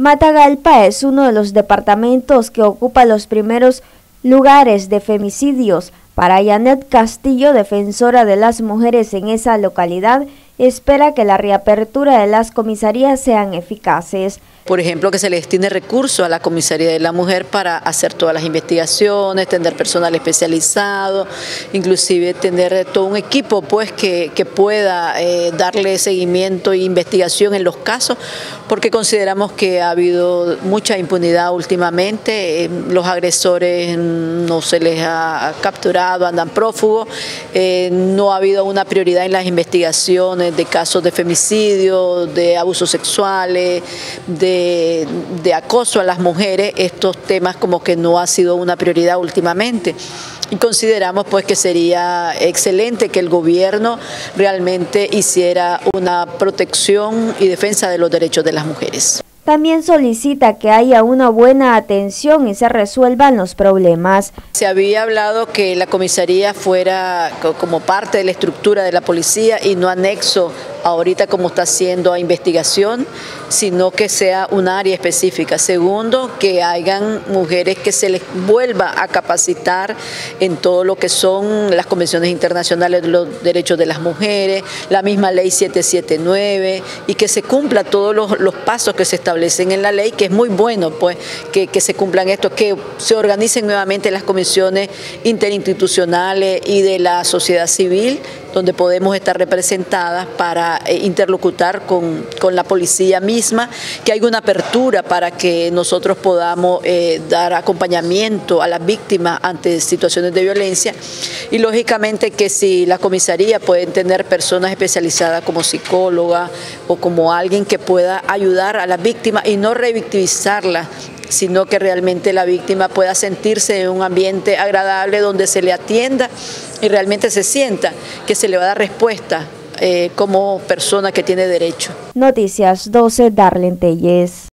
Matagalpa es uno de los departamentos que ocupa los primeros lugares de femicidios. Para Janet Castillo, defensora de las mujeres en esa localidad, espera que la reapertura de las comisarías sean eficaces. Por ejemplo, que se le destine recursos a la Comisaría de la Mujer para hacer todas las investigaciones, tener personal especializado, inclusive tener todo un equipo pues que pueda darle seguimiento e investigación en los casos, porque consideramos que ha habido mucha impunidad últimamente, los agresores no se les ha capturado, andan prófugos, no ha habido una prioridad en las investigaciones de casos de femicidio, de abusos sexuales, de acoso a las mujeres. Estos temas como que no ha sido una prioridad últimamente. Y consideramos pues que sería excelente que el gobierno realmente hiciera una protección y defensa de los derechos de las mujeres. También solicita que haya una buena atención y se resuelvan los problemas. Se había hablado que la comisaría fuera como parte de la estructura de la policía y no anexo ahorita como está haciendo a investigación, sino que sea un área específica. Segundo, que hayan mujeres que se les vuelva a capacitar en todo lo que son las convenciones internacionales de los derechos de las mujeres, la misma ley 779, y que se cumpla todos los pasos que se establecen en la ley, que es muy bueno pues que se cumplan estos, que se organicen nuevamente las comisiones interinstitucionales y de la sociedad civil, donde podemos estar representadas para interlocutar con la policía misma, que haya una apertura para que nosotros podamos dar acompañamiento a las víctimas ante situaciones de violencia, y lógicamente que si la comisaría puede tener personas especializadas como psicóloga o como alguien que pueda ayudar a las víctimas y no revictimizarlas, sino que realmente la víctima pueda sentirse en un ambiente agradable donde se le atienda y realmente se sienta que se le va a dar respuesta como persona que tiene derecho. Noticias 12, Darlene Telles.